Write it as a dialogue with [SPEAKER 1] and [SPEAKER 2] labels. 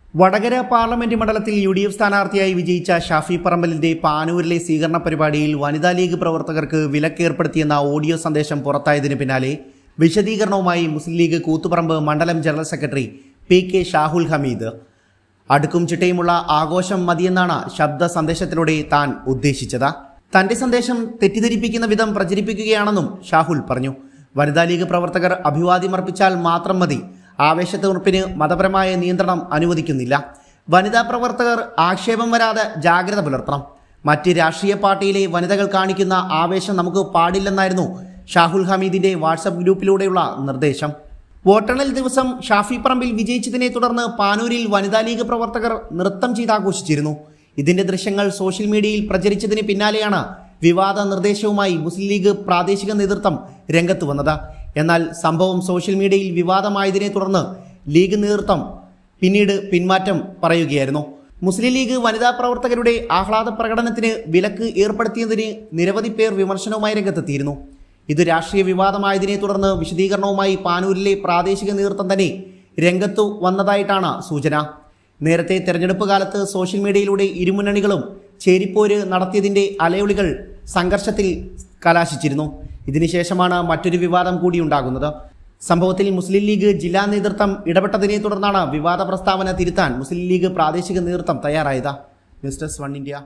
[SPEAKER 1] Vadakara parliament മണ്ഡലത്തിൽ UDF സ്ഥാനാർത്ഥിയായി വിജയിച്ച ഷാഫി പറമ്പലിന്റെ പാനൂരിലെ സ്വീകരണ പരിപാടിയിൽ വനിതാ ലീഗ് പ്രവർത്തകർക്ക് വിലക്കേർപ്പെടുത്തിയെന്ന ഓഡിയോ സന്ദേശം പുറത്തായതിനു പിന്നാലെ വിശദീകരണവുമായി മുസ്ലിം ലീഗ് കൂത്തുപറമ്പ് മണ്ഡലം general secretary PK Shahul Hameed. അടുക്കും ചിട്ടയുമുള്ള ആഘോഷം മതിയെന്നാണ് ശബ്ദ സന്ദേശത്തിലൂടെ താൻ ഉദ്ദേശിച്ചത്. തന്റെ സന്ദേശം തെറ്റിദ്ധരിപ്പിക്കുന്ന വിധം പ്രചരിപ്പിക്കുകയാണെന്നും ഷാഹുൽ പറഞ്ഞു. വനിതാ ലീഗ് പ്രവർത്തകർ അഭിവാദ്യമർപ്പിച്ചാൽ മാത്രം മതി, ആവേശത്തുറപ്പിന് മതപരമായ നിയന്ത്രണം അനുവദിക്കുന്നില്ല. വനിതാ പ്രവർത്തകർ ആക്ഷേപം വരാതെ ജാഗ്രത പുലർത്തണം. മറ്റ് രാഷ്ട്രീയ പാർട്ടിയിലെ വനിതകൾ കാണിക്കുന്ന ആവേശം നമുക്ക് പാടില്ലെന്നായിരുന്നു ഷാഹുൽ ഹമീദിന്റെ വാട്സപ്പ് ഗ്രൂപ്പിലൂടെയുള്ള നിർദ്ദേശം. വോട്ടെണ്ണൽ ദിവസം ഷാഫി പറമ്പിൽ വിജയിച്ചതിനെ തുടർന്ന് പാനൂരിൽ വനിതാ ലീഗ് പ്രവർത്തകർ നൃത്തം ചെയ്താഘോഷിച്ചിരുന്നു. ഇതിന്റെ ദൃശ്യങ്ങൾ സോഷ്യൽ മീഡിയയിൽ പ്രചരിച്ചതിന് പിന്നാലെയാണ് വിവാദ നിർദ്ദേശവുമായി മുസ്ലിം ലീഗ് പ്രാദേശിക നേതൃത്വം രംഗത്ത് വന്നത്. എന്നാൽ സംഭവം സോഷ്യൽ മീഡിയയിൽ വിവാദമായതിനെ തുടർന്ന് ലീഗ് നേതൃത്വം പിന്നീട് പിന്മാറ്റം പറയുകയായിരുന്നു. മുസ്ലിം ലീഗ് വനിതാ പ്രവർത്തകരുടെ ആഹ്ലാദ പ്രകടനത്തിന് വിലക്ക് ഏർപ്പെടുത്തിയതിന് നിരവധി പേർ വിമർശനവുമായി രംഗത്തെത്തിയിരുന്നു. ഇത് രാഷ്ട്രീയ വിവാദമായതിനെ തുടർന്ന് വിശദീകരണവുമായി പാനൂരിലെ പ്രാദേശിക നേതൃത്വം തന്നെ രംഗത്തു വന്നതായിട്ടാണ് സൂചന. നേരത്തെ തെരഞ്ഞെടുപ്പ് കാലത്ത് സോഷ്യൽ മീഡിയയിലൂടെ ഇരുമുന്നണികളും ചേരിപ്പോര് നടത്തിയതിന്റെ അലയൊളികൾ സംഘർഷത്തിൽ കലാശിച്ചിരുന്നു. ഇതിനുശേഷമാണ് മറ്റൊരു വിവാദം കൂടി ഉണ്ടാകുന്നത്. സംഭവത്തിൽ മുസ്ലിം ലീഗ് ജില്ലാ നേതൃത്വം ഇടപെട്ടതിനെ തുടർന്നാണ് വിവാദ പ്രസ്താവന തിരുത്താൻ മുസ്ലിം ലീഗ് പ്രാദേശിക നേതൃത്വം തയ്യാറായത്. News desk 1 India.